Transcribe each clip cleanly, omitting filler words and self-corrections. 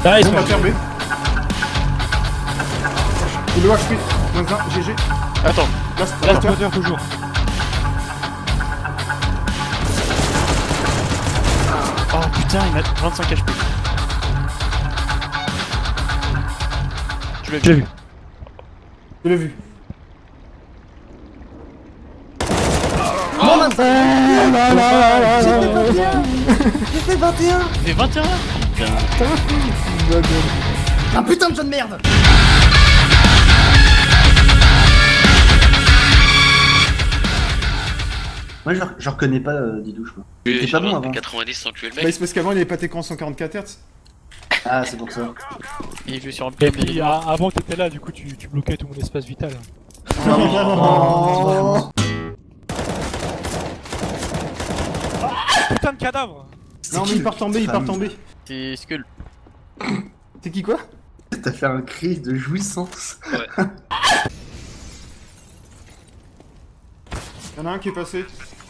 Ah, Bon, on va faire B. Et le HP, moins 1, GG. Attends, Last moteur toujours. oh putain, il m'a 25 HP. J'ai vu. Je l'ai vu. Non, j'ai fait 21. Mais 21 putain. Un putain de jeu de merde. Moi je reconnais pas Didouche quoi. Il était pas bon avant. 90 sans tuer le Bah, mec. c'est parce qu'avant il avait pas écran 144 Hz. Ah c'est pour ça. Il joue sur un Et PM. puis avant t'étais là, du coup tu bloquais tout mon espace vital. Oh. Putain de cadavre. Non, mais il part en B, il part en B. C'est Skull. C'est qui quoi? T'as fait un cri de jouissance. Ouais. Y'en a un qui est passé.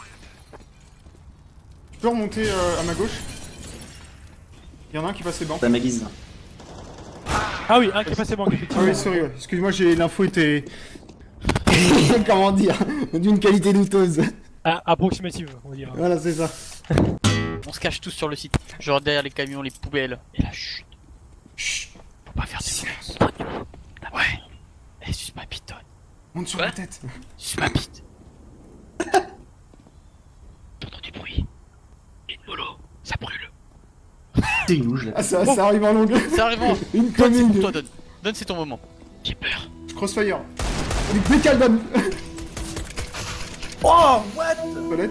Tu peux remonter à ma gauche? Y'en a un qui est passé banc. T'as ma guise. Ah oui, un qui est passé banque, Ah effectivement. oui, sorry, ouais. Excuse-moi, l'info était... Comment dire? D'une qualité douteuse. Ah, approximative, on va dire. Voilà, c'est ça. On se cache tous sur le site. Genre derrière les camions, les poubelles. Et là, chut. Chut. Faut pas faire de silence. Ouais. Eh, suce ma bite, Tony. Monte sur Ouais. la tête. Suce ma bite. T'entends du bruit. Une bolo, ça brûle. C'est une louche là. Ah, ça arrive en longue. Ça arrive en. Une Donne, c'est commune. pour toi, Don. Donne, c'est ton moment. J'ai peur. Crossfire. Décale Dan. Oh what? Toilette.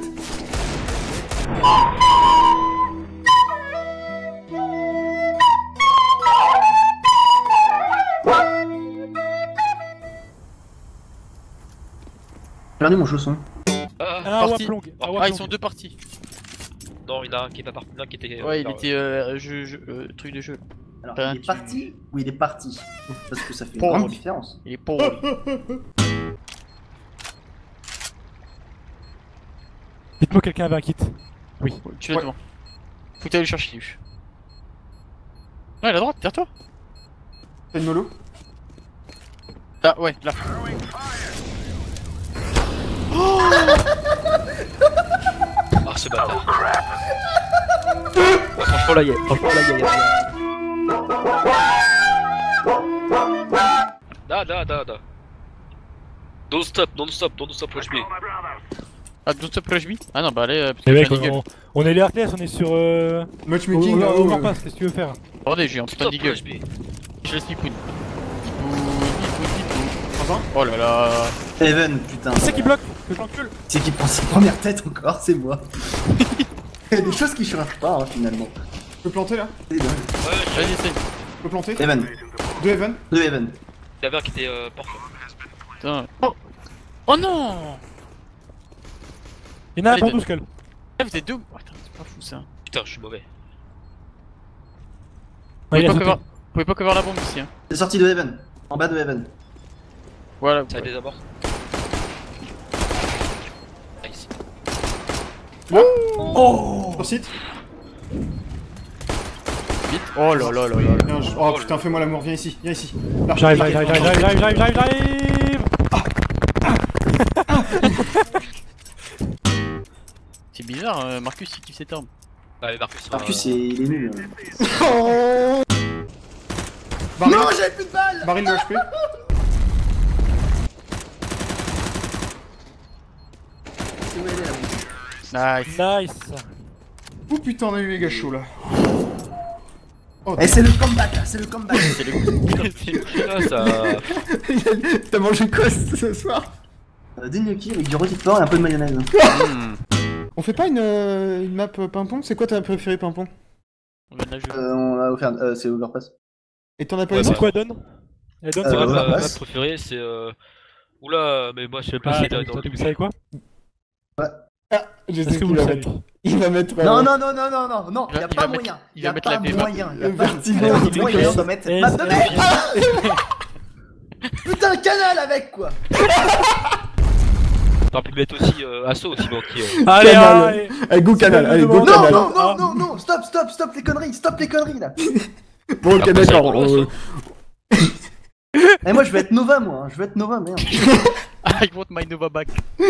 J'ai perdu mon chausson. Ah, Ah, Parti. Waplong. Ah, ils sont deux partis. non, il y en a un qui est pas parti. L'un qui était. Ouais, il était truc de jeu. Alors Ben, il est parti ou il est parti? Parce que ça fait une Pauvre. grande différence. Il est pauvre. Dites-moi quelqu'un avait un kit. Oui. Tu l'as devant. Faut que t'ailles le chercher, lui. Ouais, à la droite, derrière toi. T'as une mollo? Ah, ouais, là. Ah, ce bâtard. Ouais, franchement, là, il y a. Da. Don't stop, watch me. Ah, don't stop rush me. Ah non, bah allez, parce Les que mecs, j'ai un eagle. on est les Heartless, on est sur Matchmaking là-haut. Overpass, qu'est-ce que tu veux faire? Attendez, j'ai un putain Stop, d'eagle. watch me. Je laisse Nipoun. Pardon? Oh là là. Even putain. Qui c'est qui bloque? Que je l'encule? C'est qui prend sa première tête encore, c'est moi. Il y a des choses qui changent pas hein, finalement. Je peux planter là? C'est dingue. Ouais, Vas-y, essaye. Je peux planter? Even. Deux Evan. Deux Even. il y avait un qui était porte. Putain. Oh. Oh non. Il y en a un Allez, pour deux. 12 Skull. Eh, vous êtes deux. Oh, putain, c'est pas fou ça. Putain, je suis mauvais. Vous Ouais, il a pouvez sauté. pas cover la bombe ici, hein. C'est sorti de Even. En bas de Even. Voilà. Ça des abords. Nice. Sur site. Vite. Oh là là là là. Viens, oh putain, fais-moi l'amour, viens ici, viens ici. Là. J'arrive. C'est bizarre, Marcus il kiffe cette arme. Ah, mais Marcus. Marcus il est nul. Oh. Baril, Non j'avais plus de balles. baril de HP. C'est où elle est là? Nice. Nice. Oh putain, on a eu méga chaud là. Oh, Eh c'est le comeback là, c'est le comeback. C'est le Ah, ça. t'as mangé quoi ce soir? Des gnocchis avec du rôti de porc et un peu de mayonnaise. On fait pas une map pimpon? C'est quoi ta préférée pimpon? On vient de la jouer. On a offert, c'est Overpass. Et t'en as pas Ouais, une C'est autre? quoi Don? Et Don, c'est Ouais, quoi ouais. ça? Ma préférée, c'est. Oula, mais moi, je sais pas Ah, si attends, dans toi, le. vous savez quoi? Ah, je Est-ce sais que vous qu'il le va savez? mettre. Il va mettre. Non, Il y'a va pas mettre- moyen. il Y'a va mettre pas la VMA. moyen. Y'a pas Vertigo. moyen de mettre cette map de merde. Putain, canal avec quoi. T'aurais pu mettre aussi Asso aussi, donc qui. Allez, Canal. allez. Allez, go canal, allez, go Non, Non, canal. non, non, non, non, stop les conneries là. Bon, ok, Après, c'est d'accord. rigolo, Eh, moi je vais être Nova, moi. Je vais être Nova, merde. I want my Nova back.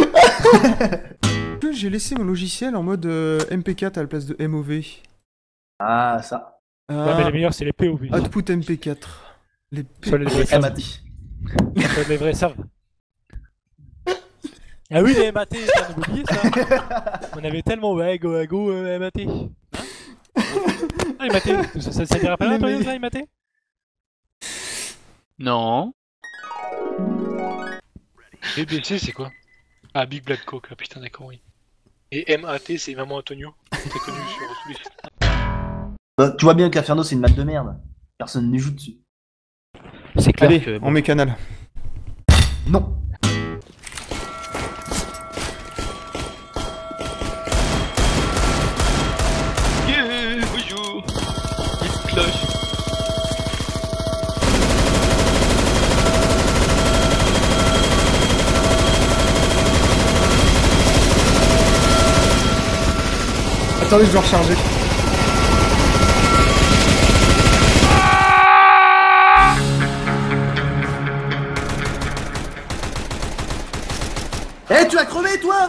J'ai laissé mon logiciel en mode MP4 à la place de MOV. Ah, ça. Ouais, mais les meilleurs, c'est les POV. Output MP4. Les Soit les vrais Les savent. MAT. Soit les vrais savent. Ah oui, les MAT, t'as oublié ça. On avait tellement, ouais, go, MAT. Hein ah, les MAT, ça dira pas là, toi, ça, les MAT? Non. BBC, c'est quoi? Ah, Big Black Coke, ah, putain, d'accord, oui. Et MAT, c'est Maman Antonio. Très connu sur tous les sites. Bah, tu vois bien qu'Inferno c'est une map de merde. Personne n'y joue dessus. C'est clair Allez, que... on met canal. Non. Yeah, bonjour. Il cloche. Attendez, je dois recharger. Eh, tu as crevé, toi!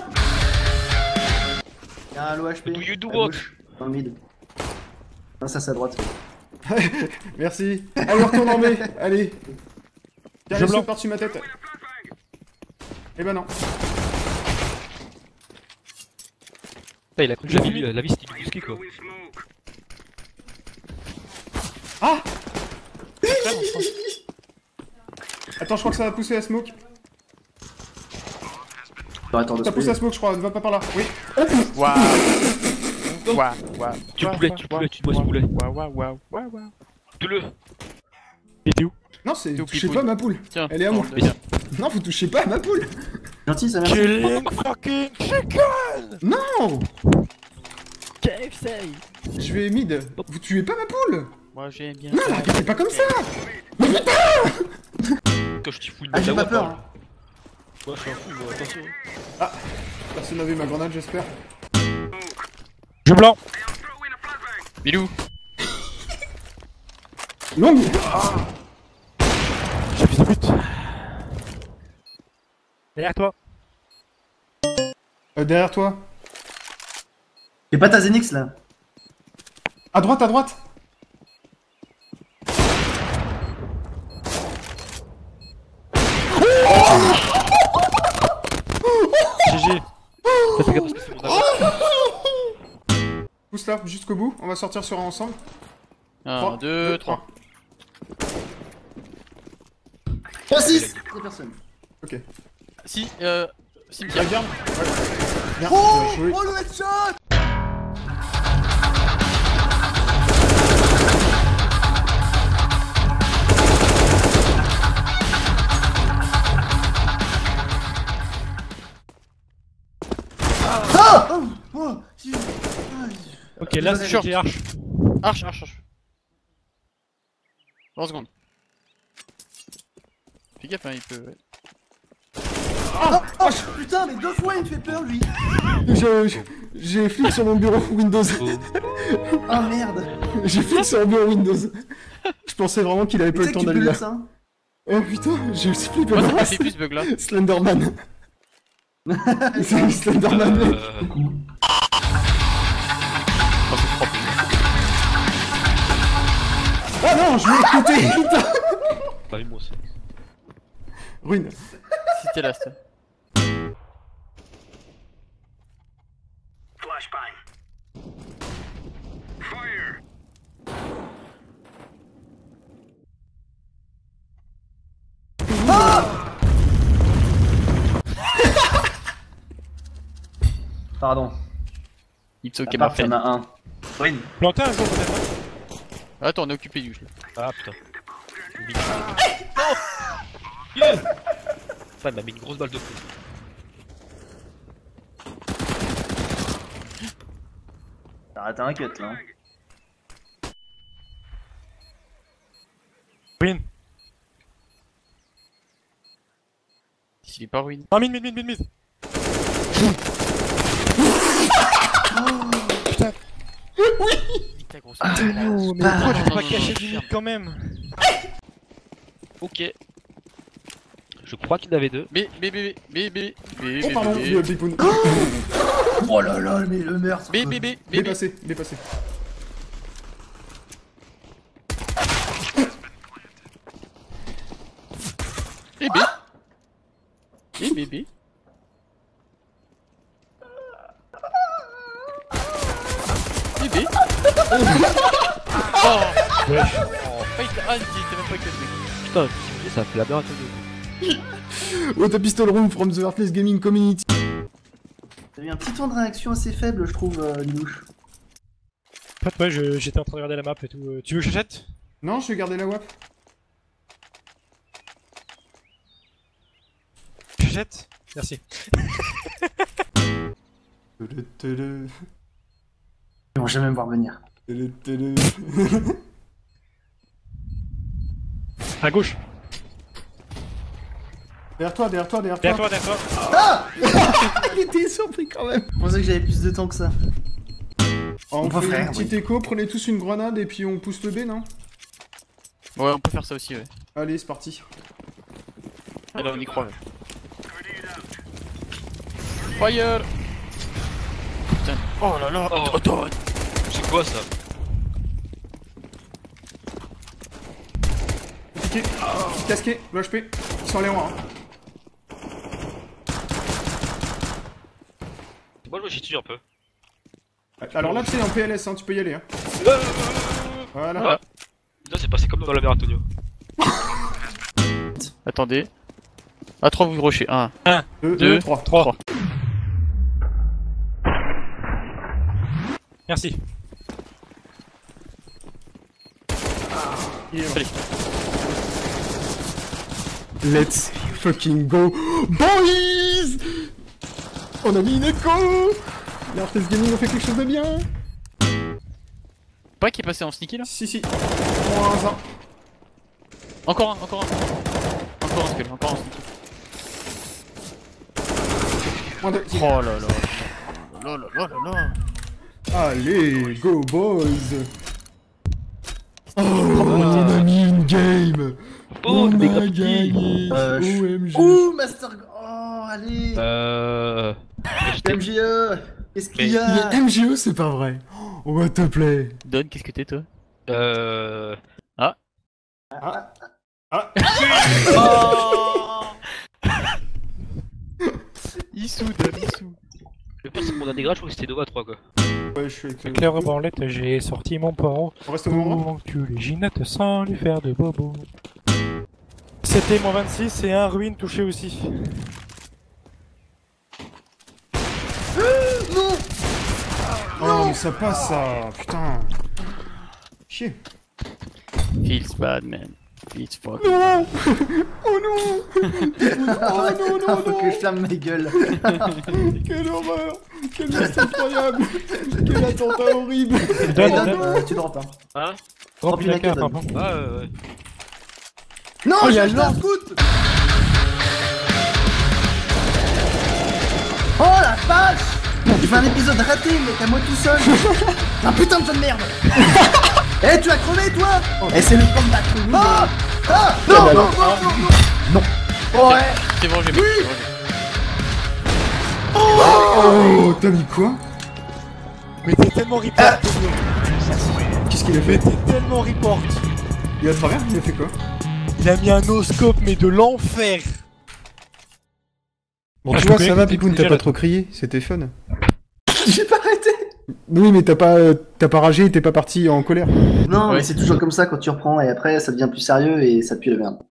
Y'a un low HP. Do you do à what? gauche, dans le mid. Non, ça c'est à droite. Merci. Allez, on retourne en B. Allez. Tiens, Je laisse blanc. par-dessus ma tête. Eh ben non. Putain, il a cru que la vie c'était du whisky quoi. Ah! Attends, je crois que ça va pousser la smoke. Attends, Ça pousse la smoke, je crois. Ne va pas par là. Oui. Waouh. Tu le poulet, tu le poulet, tu dois ce poulet. Waouh. Tue-le. Et t'es où? Non, c'est. T'es au Touchez pipoule. pas ma poule. Tiens. Elle est à moi. Tiens. Non, vous touchez pas à ma poule. Gentil, ça merci. Killing fucking chicken! Non! KFC. Je vais mid. Vous tuez pas ma poule. Moi j'aime bien. Non, la regardez pas comme ça. Quand je t'y fous une Ah, balle j'ai à pas wap, peur. hein. Hein. Ouais, je suis un fou, moi, attention. Personne n'a vu ma grenade, j'espère. Je blanc! Bilou. Longue. J'ai fils de pute! Derrière toi! Derrière toi. Fais pas ta Zenix là. À droite, à droite. GG! Fais gaffe parce que c'est mon avance. Pousse là, jusqu'au bout. On va sortir sur un ensemble. 1, 2, 3. 6. C'est personne. Ok. Si, Tiens, cimetière. garde. Bien. Oh, Bien joué. oh le headshot. Ah oh, oh, si- ah, Ok, là c'est Short. GG Arch. Arche. 3 secondes. Fais gaffe, hein, il peut. oh, putain, mais 2 fois il me fait peur lui. J'ai flic sur mon bureau Windows. Ah merde. J'ai flic sur mon bureau Windows. Je pensais vraiment qu'il avait Tu pas sais le que temps tu peux d'aller le là. ça. Oh putain, j'ai aussi flippé Moi ça ma m'a race. fait plus ce bug là. Slenderman. C'est Slenderman. Ah non, je l'ai écouté, putain. Bah, moi aussi. Ruine. C'était là, c'était. Pardon. It's ok, À ma part, y'en friend. a un. Ruine. Planté un jour peut-être. Attends, on est occupé du jeu. Ah putain. Yeah. Enfin, il m'a mis une grosse balle de feu. T'as raté un cut là. Win. S'il est pas ruine. Non, mid. Putain. Nique ta ta grosse. Oh, mais pourquoi tu peux pas cacher du mid quand même? Ok. Je crois qu'il y en avait deux. B. Oh pardon, Bipoun. Oh là là, mais le meurtre. Dépassé, dépassé. B. Oh! Wesh. Ah, il était même pas éclaté. Putain, ça fait la merde. What a pistol room from the Heartless Gaming Community. T'as eu un petit temps de réaction assez faible, je trouve, Linouche. En fait, ouais, j'étais en train de regarder la map et tout. Tu veux que j'achète? Non, je vais garder la WAP. J'achète? Merci. Ils vont jamais me voir venir. À gauche. Derrière toi, derrière toi, derrière Derrière toi. toi, derrière toi. Ah! Il était surpris quand même. Je pensais que j'avais plus de temps que ça. On Mon fait frère, une petite écho, prenez tous une grenade et puis on pousse le B, non? Ouais, on peut faire ça aussi, ouais. Allez, c'est parti. Et là, on y croit. Ouais. Fire! Putain. Oh là là! Oh. Attends! C'est quoi ça? Piqué, casqué, le HP, ils sont allés en 1. Moi je me situe un peu. Alors là, tu sais, en PLS, hein, tu peux y aller. Hein. Voilà. Là c'est passé comme dans la mer Antonio. Attendez. À 3 vous rochez. 1, 2, 2, 3. 3. Merci. Il est là. Allez. Let's fucking go, boys! On a mis une écho! L'Artist Gaming a fait quelque chose de bien! Pas qui est passé en sneaky là? Si, moins 1. Encore un. Encore un skill, encore un sneaky. Moins 2. Oh là là. Allez, go boys! Oh, on a mis une game! Oh, on des a grappilles. gagné! OMG! Ouh, Master... Oh, allez. MGE. Qu'est-ce qu'il y a? Mais MGE, c'est pas vrai! Oh, what te plaît! Don, qu'est-ce que t'es toi? Issou, Don, Issou. Le pire c'est qu'on a des grades, je crois que c'était Nova 3 quoi. Ouais, je suis avec Avec la rebranlette, j'ai sorti mon port. On reste au moment? Pour que les ginettes sans lui faire de bobo. C'était mon 26 et un ruine touché aussi. Oh, mais ça passe ça! Putain! Chier! Feels bad, man. Feels fuck. Non! Oh non! Oh non, non, Faut que je ferme ma gueule. Quelle horreur! Quel geste incroyable! Quel attentat horrible! Donne, Don, donne. tu drops, hein. Hein? Drop une la carte, donne. pardon. Ah ouais. Non, Oh, j'ai il y a acheté un l'or. scout. Oh la vache! J'ai fait un épisode raté, mec, à moi tout seul. Un putain de jeu de merde. Eh, tu as crevé, toi? Eh, c'est le comeback. Ah! Ah! Non, non, non, non, non. Ouais. C'est vengé, mec. c'est vengé. Oh, t'as mis quoi? Mais t'es tellement report. Qu'est-ce qu'il a Mais fait? t'es tellement report. Il a travers? Il a fait quoi? Il a mis un no-scope, mais de l'enfer. Bon, Ah, tu je vois, peux ça va, écouter Pipoun, déjà t'as pas la- trop crié, c'était fun. J'ai pas arrêté. Oui, mais t'as pas ragé et t'es pas parti en colère. Non, Ouais. mais c'est toujours comme ça quand tu reprends et après ça devient plus sérieux et ça pue la merde.